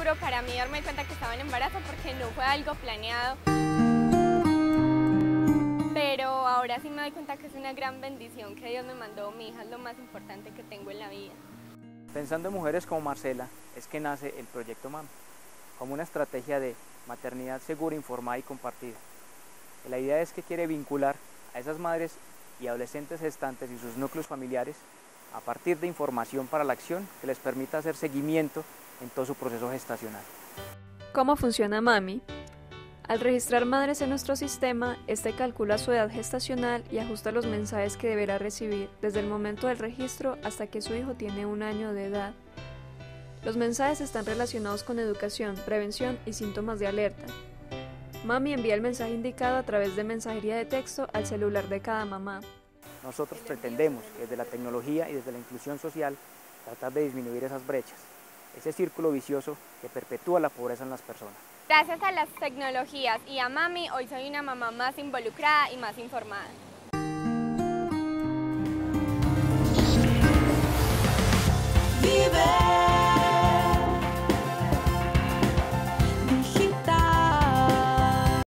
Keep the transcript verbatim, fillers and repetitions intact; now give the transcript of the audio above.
duro para mí darme cuenta que estaba en embarazo porque no fue algo planeado. Pero ahora sí me doy cuenta que es una gran bendición que Dios me mandó. Mi hija es lo más importante que tengo en la vida. Pensando en mujeres como Marcela, es que nace el Proyecto Mami, como una estrategia de maternidad segura, informada y compartida. La idea es que quiere vincular a esas madres y adolescentes gestantes y sus núcleos familiares a partir de información para la acción que les permita hacer seguimiento en todo su proceso gestacional. ¿Cómo funciona Mami? Al registrar madres en nuestro sistema, este calcula su edad gestacional y ajusta los mensajes que deberá recibir desde el momento del registro hasta que su hijo tiene un año de edad. Los mensajes están relacionados con educación, prevención y síntomas de alerta. Mami envía el mensaje indicado a través de mensajería de texto al celular de cada mamá. Nosotros pretendemos, desde la tecnología y desde la inclusión social, tratar de disminuir esas brechas, ese círculo vicioso que perpetúa la pobreza en las personas. Gracias a las tecnologías y a Mami, hoy soy una mamá más involucrada y más informada.